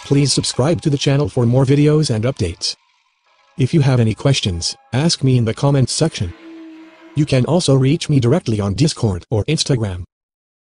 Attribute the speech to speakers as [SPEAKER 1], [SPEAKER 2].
[SPEAKER 1] Please subscribe to the channel for more videos and updates. If you have any questions, ask me in the comments section. You can also reach me directly on Discord or Instagram.